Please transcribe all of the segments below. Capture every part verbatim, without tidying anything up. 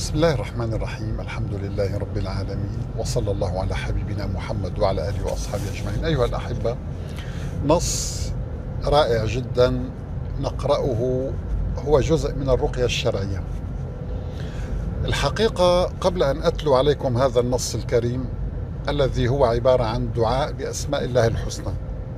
بسم الله الرحمن الرحيم. الحمد لله رب العالمين، وصلى الله على حبيبنا محمد وعلى آله وأصحابه أجمعين. أيها الأحبة، نص رائع جدا نقرأه هو جزء من الرقية الشرعية. الحقيقة قبل أن أتلو عليكم هذا النص الكريم الذي هو عبارة عن دعاء بأسماء الله الحسنى،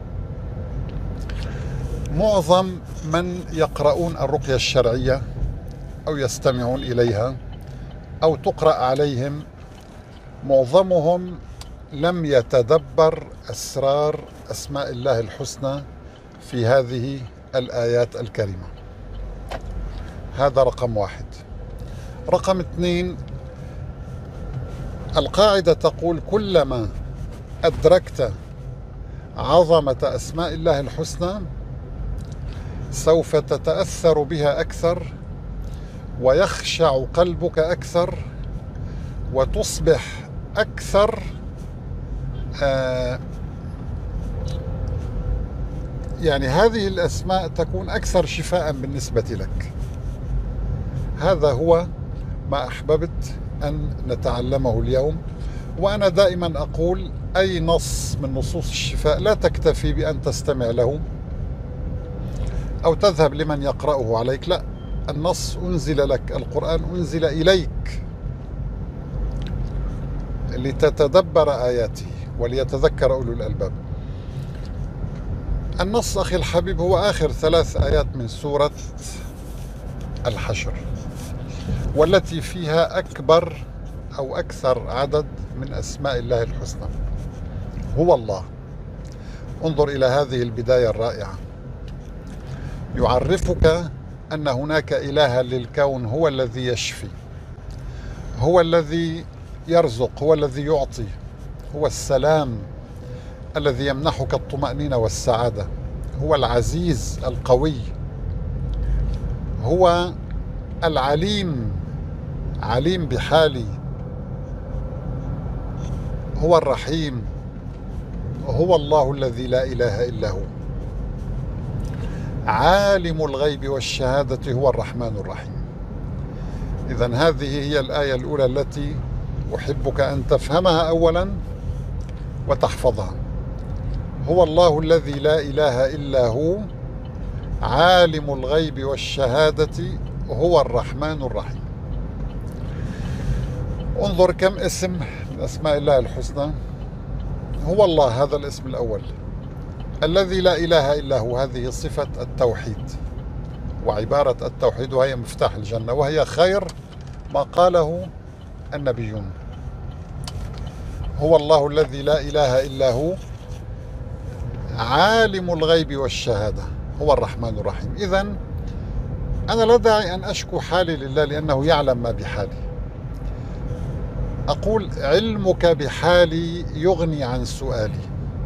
معظم من يقرؤون الرقية الشرعية أو يستمعون إليها أو تقرأ عليهم، معظمهم لم يتدبر أسرار أسماء الله الحسنى في هذه الآيات الكريمة. هذا رقم واحد. رقم اثنين، القاعدة تقول كلما أدركت عظمة أسماء الله الحسنى سوف تتأثر بها أكثر، ويخشع قلبك أكثر، وتصبح أكثر آه يعني هذه الأسماء تكون أكثر شفاء بالنسبة لك. هذا هو ما أحببت أن نتعلمه اليوم. وأنا دائما أقول أي نص من نصوص الشفاء لا تكتفي بأن تستمع له أو تذهب لمن يقرأه عليك، لا، النص أنزل لك، القرآن أنزل إليك لتتدبر آياته وليتذكر أولو الألباب. النص أخي الحبيب هو آخر ثلاث آيات من سورة الحشر، والتي فيها أكبر أو أكثر عدد من أسماء الله الحسنى. هو الله. انظر إلى هذه البداية الرائعة، يعرفك أن هناك إلها للكون، هو الذي يشفي، هو الذي يرزق، هو الذي يعطي، هو السلام الذي يمنحك الطمأنينة والسعادة، هو العزيز القوي، هو العليم، عليم بحالي، هو الرحيم، هو الله الذي لا إله إلا هو، عالم الغيب والشهادة، هو الرحمن الرحيم. إذن هذه هي الآية الأولى التي أحبك أن تفهمها أولا وتحفظها. هو الله الذي لا إله إلا هو، عالم الغيب والشهادة، هو الرحمن الرحيم. انظر كم اسم من أسماء الله الحسنى. هو الله، هذا الاسم الأول. الذي لا إله إلا هو، هذه صفة التوحيد وعبارة التوحيد، وهي مفتاح الجنة، وهي خير ما قاله النبيون. هو الله الذي لا إله إلا هو، عالم الغيب والشهادة، هو الرحمن الرحيم. إذن أنا لا داعي أن أشكو حالي لله لأنه يعلم ما بحالي. أقول علمك بحالي يغني عن سؤالي،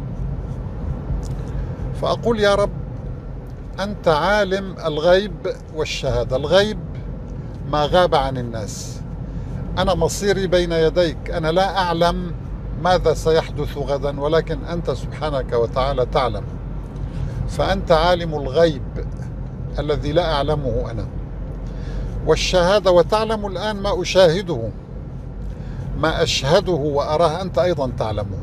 فأقول يا رب أنت عالم الغيب والشهادة. الغيب ما غاب عن الناس، أنا مصيري بين يديك، أنا لا أعلم ماذا سيحدث غدا، ولكن أنت سبحانك وتعالى تعلم، فأنت عالم الغيب الذي لا أعلمه أنا، والشهادة، وتعلم الآن ما أشاهده، ما أشهده وأراه أنت أيضا تعلمه.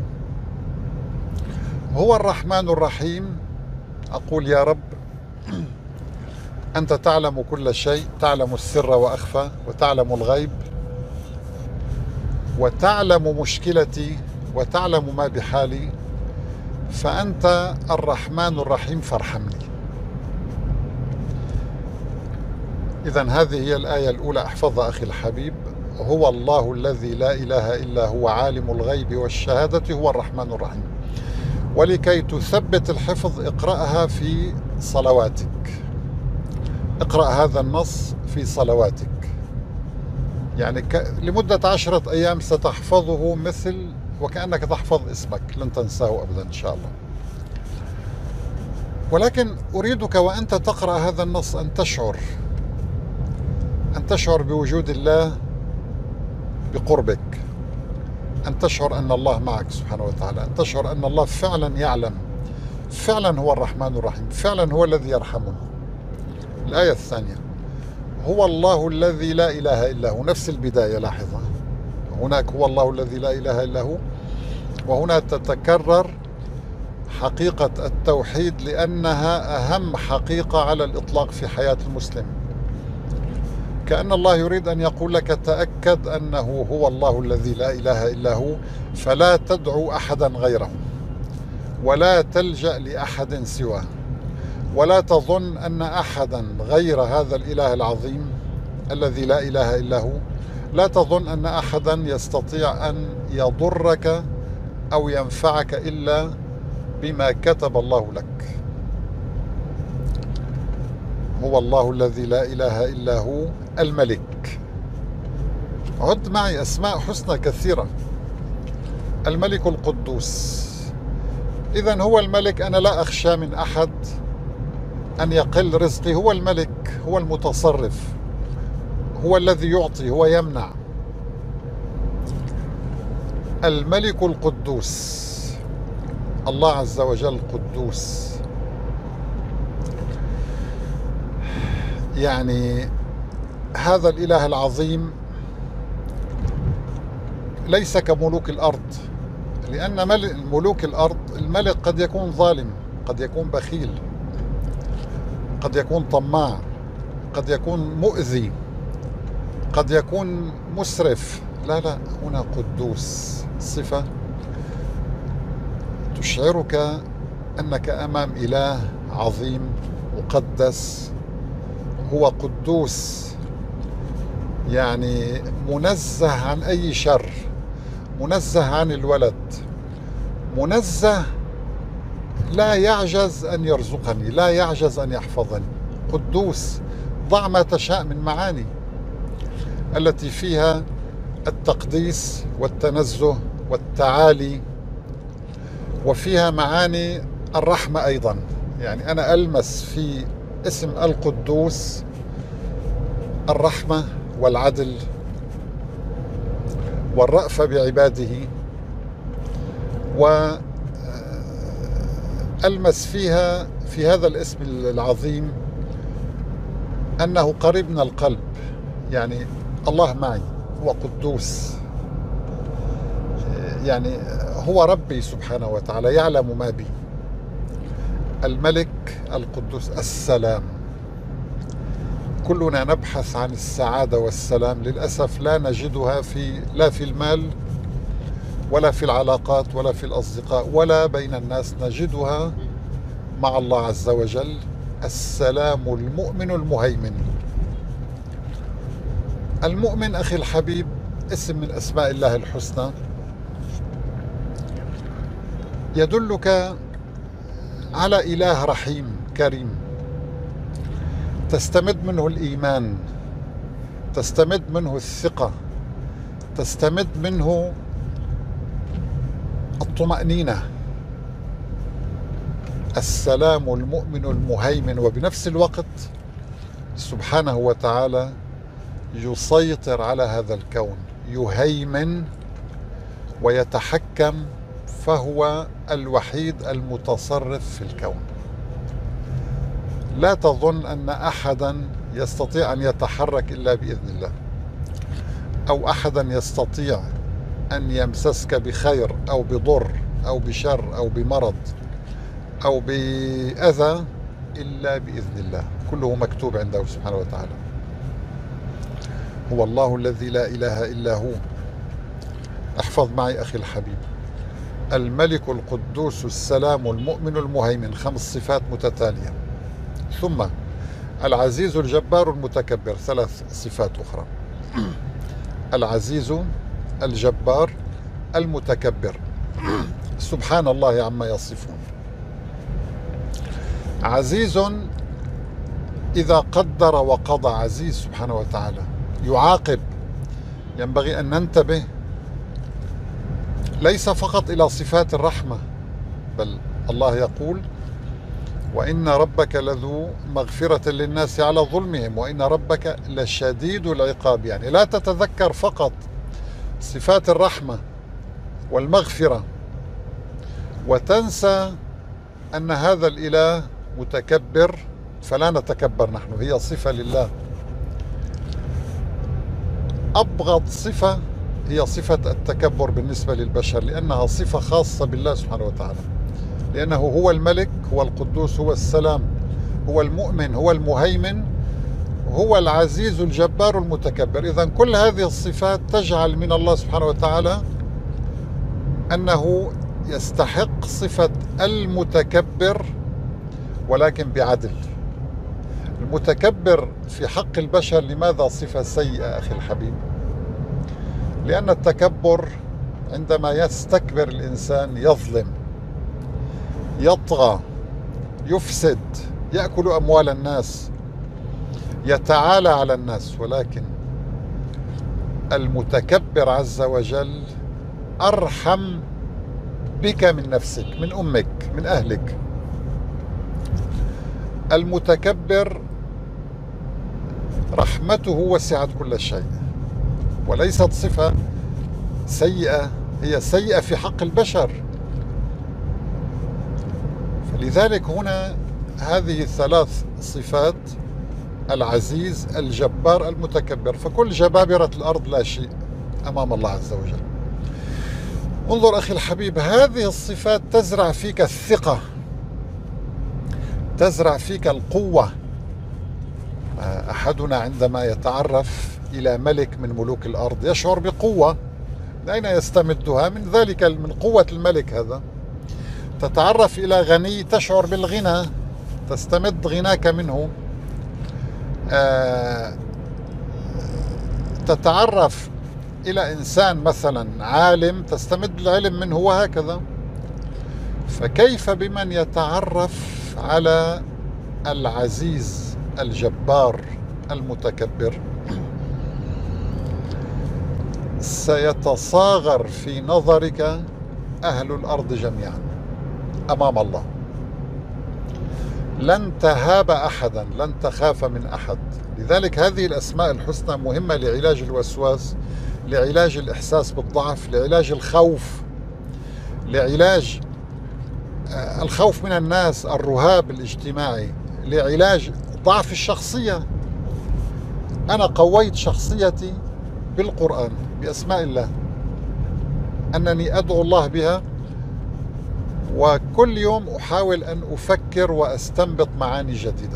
هو الرحمن الرحيم. أقول يا رب أنت تعلم كل شيء، تعلم السر وأخفى، وتعلم الغيب، وتعلم مشكلتي، وتعلم ما بحالي، فأنت الرحمن الرحيم فارحمني. إذن هذه هي الآية الأولى، احفظها أخي الحبيب. هو الله الذي لا إله إلا هو، عالم الغيب والشهادة، هو الرحمن الرحيم. ولكي تثبت الحفظ اقرأها في صلواتك، اقرأ هذا النص في صلواتك، يعني ك... لمدة عشرة أيام ستحفظه مثل وكأنك تحفظ اسمك، لن تنساه أبدا إن شاء الله. ولكن أريدك وأنت تقرأ هذا النص أن تشعر أن تشعر بوجود الله، بقربك، أن تشعر أن الله معك سبحانه وتعالى، أن تشعر أن الله فعلا يعلم، فعلا هو الرحمن الرحيم، فعلا هو الذي يرحمنا. الآية الثانية، هو الله الذي لا إله إلا هو، نفس البداية لاحظها، هناك هو الله الذي لا إله إلا هو، وهنا تتكرر حقيقة التوحيد لأنها أهم حقيقة على الإطلاق في حياة المسلم. كأن الله يريد أن يقول لك تأكد أنه هو الله الذي لا إله إلا هو، فلا تدعو أحدا غيره، ولا تلجأ لأحد سواه، ولا تظن أن أحدا غير هذا الإله العظيم الذي لا إله إلا هو، لا تظن أن أحدا يستطيع أن يضرك أو ينفعك إلا بما كتب الله لك. هو الله الذي لا إله إلا هو الملك. عد معي أسماء حسنى كثيرة. الملك القدوس، إذن هو الملك، أنا لا أخشى من أحد أن يقل رزقي. هو الملك، هو المتصرف، هو الذي يعطي، هو يمنع. الملك القدوس، الله عز وجل قدوس، يعني هذا الإله العظيم ليس كملوك الأرض، لأن ملوك الأرض الملك قد يكون ظالم، قد يكون بخيل، قد يكون طماع، قد يكون مؤذي، قد يكون مسرف. لا لا، هنا قدوس، صفة تشعرك أنك أمام إله عظيم مقدس. هو قدوس، يعني منزه عن أي شر، منزه عن الولد، منزه، لا يعجز أن يرزقني، لا يعجز أن يحفظني. قدوس، ضع ما تشاء من معاني التي فيها التقديس والتنزه والتعالي، وفيها معاني الرحمة أيضا. يعني أنا ألمس في اسم القدوس الرحمة والعدل والرأفة بعباده، وألمس فيها في هذا الاسم العظيم أنه قريب من القلب. يعني الله معي، هو قدوس، يعني هو ربي سبحانه وتعالى، يعلم ما بي. الملك القدوس السلام. كلنا نبحث عن السعادة والسلام، للأسف لا نجدها في لا في المال ولا في العلاقات ولا في الأصدقاء ولا بين الناس، نجدها مع الله عز وجل. السلام المؤمن المهيمن. المؤمن أخي الحبيب اسم من أسماء الله الحسنى، يدلك على إله رحيم كريم، تستمد منه الإيمان، تستمد منه الثقة، تستمد منه الطمأنينة. السلام المؤمن المهيمن، وبنفس الوقت سبحانه وتعالى يسيطر على هذا الكون، يهيمن ويتحكم، فهو الوحيد المتصرف في الكون. لا تظن أن أحدا يستطيع أن يتحرك إلا بإذن الله، أو أحدا يستطيع أن يمسسك بخير أو بضر أو بشر أو بمرض أو بأذى إلا بإذن الله، كله مكتوب عنده سبحانه وتعالى. هو الله الذي لا إله إلا هو. احفظ معي أخي الحبيب: الملك القدوس السلام المؤمن المهيمن، خمس صفات متتالية. ثم العزيز الجبار المتكبر، ثلاث صفات أخرى: العزيز، الجبار، المتكبر. سبحان الله عما يصفون. عزيز إذا قدر وقضى، عزيز سبحانه وتعالى، يعاقب. ينبغي أن ننتبه ليس فقط إلى صفات الرحمة، بل الله يقول: وإن ربك لذو مغفرة للناس على ظلمهم وإن ربك لشديد العقاب. يعني لا تتذكر فقط صفات الرحمة والمغفرة وتنسى أن هذا الإله متكبر، فلا نتكبر نحن، هي صفة لله. أبغض صفة هي صفة التكبر بالنسبة للبشر، لأنها صفة خاصة بالله سبحانه وتعالى، لأنه هو الملك، هو القدوس، هو السلام، هو المؤمن، هو المهيمن، هو العزيز الجبار المتكبر. إذن كل هذه الصفات تجعل من الله سبحانه وتعالى أنه يستحق صفة المتكبر، ولكن بعدل. المتكبر في حق البشر لماذا صفة سيئة أخي الحبيب؟ لأن التكبر عندما يستكبر الإنسان يظلم، يطغى، يفسد، يأكل أموال الناس، يتعالى على الناس. ولكن المتكبر عز وجل أرحم بك من نفسك، من أمك، من أهلك. المتكبر رحمته وسعت كل شيء، وليست صفة سيئة، هي سيئة في حق البشر. فلذلك هنا هذه الثلاث صفات: العزيز، الجبار، المتكبر. فكل جبابرة الأرض لا شيء أمام الله عز وجل. انظر أخي الحبيب، هذه الصفات تزرع فيك الثقة، تزرع فيك القوة. أحدنا عندما يتعرف إلى ملك من ملوك الأرض يشعر بقوة. من أين يستمدها؟ من ذلك، من قوة الملك هذا. تتعرف إلى غني تشعر بالغنى، تستمد غناك منه. تتعرف إلى إنسان مثلا عالم تستمد العلم منه، وهكذا. فكيف بمن يتعرف على العزيز الجبار المتكبر؟ سيتصاغر في نظرك أهل الأرض جميعا أمام الله. لن تهاب أحدا، لن تخاف من أحد. لذلك هذه الأسماء الحسنى مهمة لعلاج الوسواس، لعلاج الإحساس بالضعف، لعلاج الخوف، لعلاج الخوف من الناس، الرهاب الاجتماعي، لعلاج ضعف الشخصية. أنا قويت شخصيتي بالقرآن، بأسماء الله، أنني أدعو الله بها، وكل يوم أحاول أن أفكر وأستنبط معاني جديدة.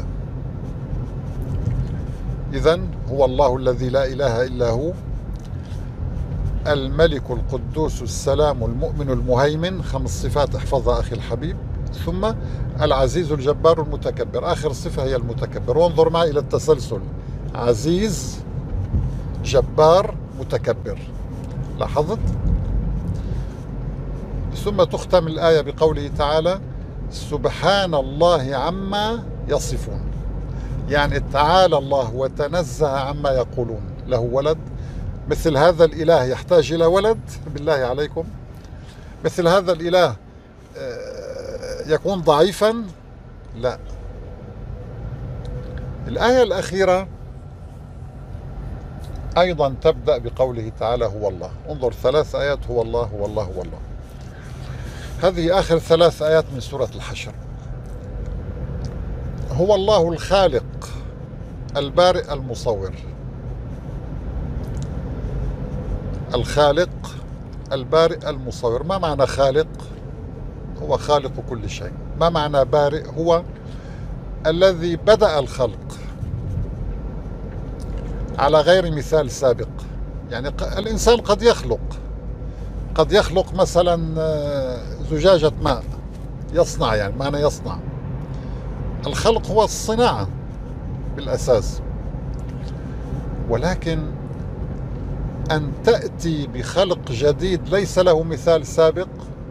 إذن هو الله الذي لا إله إلا هو، الملك القدوس السلام المؤمن المهيمن، خمس صفات احفظها أخي الحبيب. ثم العزيز الجبار المتكبر، آخر صفة هي المتكبر. وانظر معي إلى التسلسل: عزيز، جبار، متكبر. لاحظت؟ ثم تختم الآية بقوله تعالى: سبحان الله عما يصفون. يعني تعالى الله وتنزه عما يقولون. له ولد؟ مثل هذا الإله يحتاج إلى ولد؟ بالله عليكم، مثل هذا الإله يكون ضعيفا؟ لا. الآية الأخيرة أيضا تبدأ بقوله تعالى: هو الله. انظر، ثلاث آيات: هو الله، هو الله، هو الله. هذه آخر ثلاث آيات من سورة الحشر. هو الله الخالق البارئ المصور. الخالق البارئ المصور. ما معنى خالق؟ هو خالق كل شيء. ما معنى بارئ؟ هو الذي بدأ الخلق على غير مثال سابق. يعني الإنسان قد يخلق قد يخلق مثلا زجاجة ماء، يصنع، يعني معنى يصنع. الخلق هو الصناعة بالأساس. ولكن أن تأتي بخلق جديد ليس له مثال سابق،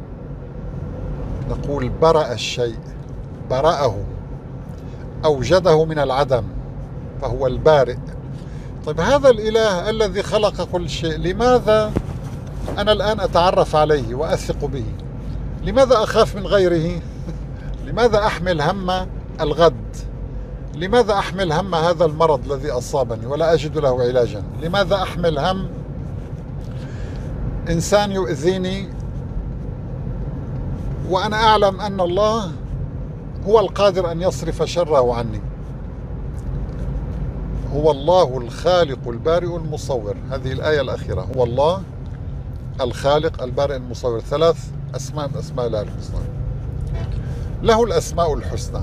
نقول برأ الشيء، برأه، أوجده من العدم، فهو البارئ. طيب هذا الإله الذي خلق كل شيء، لماذا أنا الآن أتعرف عليه وأثق به؟ لماذا أخاف من غيره؟ لماذا أحمل هم الغد؟ لماذا أحمل هم هذا المرض الذي أصابني ولا أجد له علاجا؟ لماذا أحمل هم إنسان يؤذيني وأنا أعلم أن الله هو القادر أن يصرف شره عني؟ هو الله الخالق البارئ المصور. هذه الآية الأخيرة، هو الله الخالق البارئ المصور، ثلاث أسماء من أسماء الله الحسنى. له الأسماء الحسنى،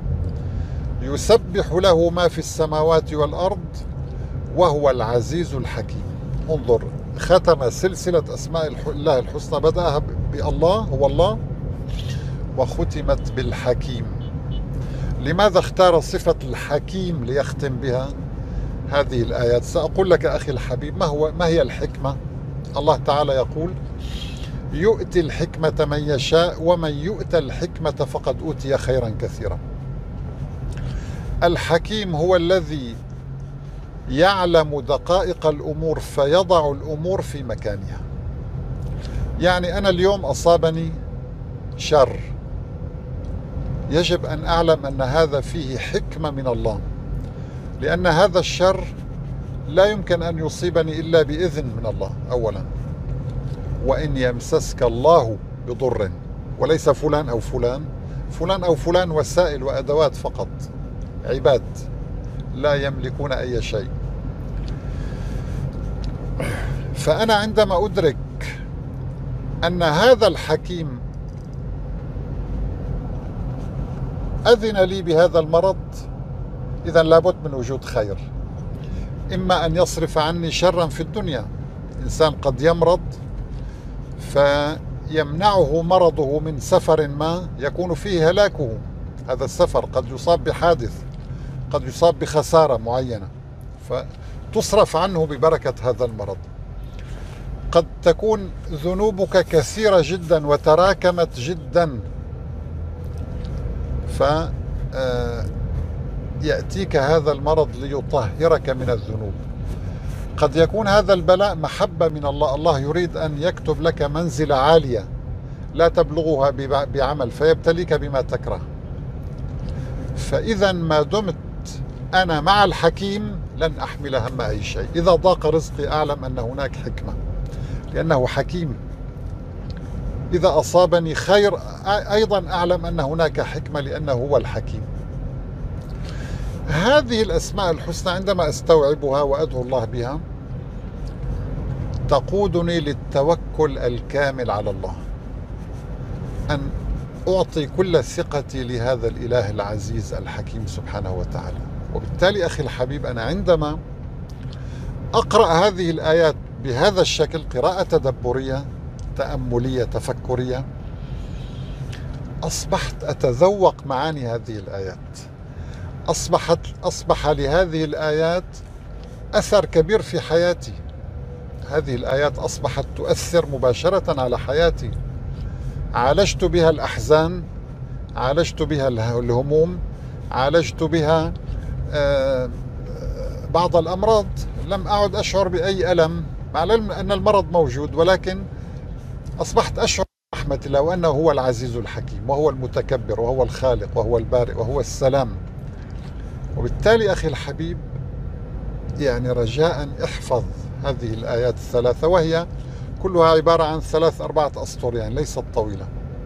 يسبح له ما في السماوات والأرض وهو العزيز الحكيم. انظر، ختم سلسلة أسماء الله الحسنى، بدأها بالله هو الله، وختمت بالحكيم. لماذا اختار صفة الحكيم ليختم بها هذه الآيات؟ سأقول لك أخي الحبيب، ما هو ما هي الحكمة؟ الله تعالى يقول: يؤتي الحكمة من يشاء ومن يؤتى الحكمة فقد أوتي خيرا كثيرا. الحكيم هو الذي يعلم دقائق الأمور فيضع الأمور في مكانها. يعني أنا اليوم أصابني شر، يجب أن أعلم أن هذا فيه حكمة من الله، لأن هذا الشر لا يمكن أن يصيبني إلا بإذن من الله أولا. وإن يمسسك الله بضر، وليس فلان أو فلان، فلان أو فلان وسائل وأدوات فقط، عباد لا يملكون أي شيء. فأنا عندما أدرك أن هذا الحكيم أذن لي بهذا المرض، إذن لابد من وجود خير. إما أن يصرف عني شرا في الدنيا، إنسان قد يمرض فيمنعه مرضه من سفر ما يكون فيه هلاكه. هذا السفر قد يصاب بحادث، قد يصاب بخسارة معينة، فتصرف عنه ببركة هذا المرض. قد تكون ذنوبك كثيرة جدا وتراكمت جدا، فيأتيك هذا المرض ليطهرك من الذنوب. قد يكون هذا البلاء محبة من الله، الله يريد أن يكتب لك منزلة عالية لا تبلغها بعمل، فيبتليك بما تكره. فإذا ما دمت أنا مع الحكيم لن أحمل هم أي شيء. إذا ضاق رزقي أعلم أن هناك حكمة، لأنه حكيم. إذا أصابني خير أيضا أعلم أن هناك حكمة، لأنه هو الحكيم. هذه الأسماء الحسنى عندما أستوعبها وأدعو الله بها تقودني للتوكل الكامل على الله، أن أعطي كل ثقتي لهذا الإله العزيز الحكيم سبحانه وتعالى. وبالتالي أخي الحبيب، أنا عندما أقرأ هذه الآيات بهذا الشكل، قراءة تدبرية تأملية تفكرية، أصبحت أتذوق معاني هذه الآيات. أصبحت أصبح لهذه الآيات أثر كبير في حياتي. هذه الآيات أصبحت تؤثر مباشرة على حياتي. عالجت بها الأحزان، عالجت بها الهموم، عالجت بها بعض الأمراض. لم أعد أشعر بأي ألم، مع العلم أن المرض موجود، ولكن أصبحت أشعر برحمة الله، وأنه هو العزيز الحكيم، وهو المتكبر، وهو الخالق، وهو البارئ، وهو السلام. وبالتالي أخي الحبيب، يعني رجاء احفظ هذه الآيات الثلاثة، وهي كلها عبارة عن ثلاث أربعة أسطر، يعني ليست طويلة.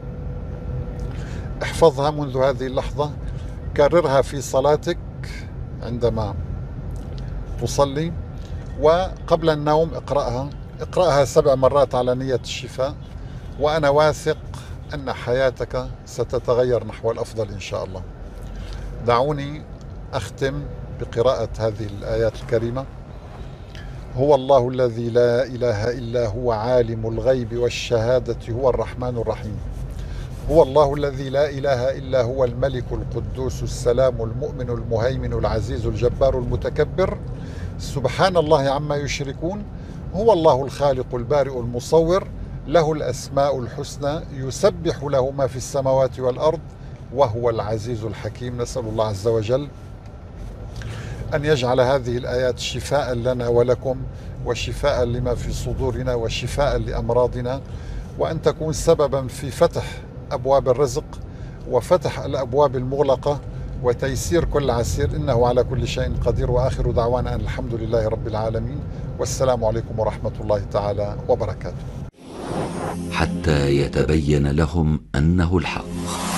احفظها منذ هذه اللحظة، كررها في صلاتك عندما تصلي، وقبل النوم اقرأها اقرأها سبع مرات على نية الشفاء، وأنا واثق أن حياتك ستتغير نحو الأفضل إن شاء الله. دعوني أختم بقراءة هذه الآيات الكريمة. هو الله الذي لا إله إلا هو عالم الغيب والشهادة هو الرحمن الرحيم. هو الله الذي لا إله إلا هو الملك القدوس السلام المؤمن المهيمن العزيز الجبار المتكبر، سبحان الله عما يشركون. هو الله الخالق البارئ المصور، له الأسماء الحسنى، يسبح له ما في السماوات والأرض، وهو العزيز الحكيم. نسأل الله عز وجل أن يجعل هذه الآيات شفاء لنا ولكم، وشفاء لما في صدورنا، وشفاء لأمراضنا، وأن تكون سببا في فتح أبواب الرزق، وفتح الأبواب المغلقة، وتيسير كل عسير، إنه على كل شيء قدير. وآخر دعوانا أن الحمد لله رب العالمين، والسلام عليكم ورحمة الله تعالى وبركاته. حتى يتبين لهم أنه الحق.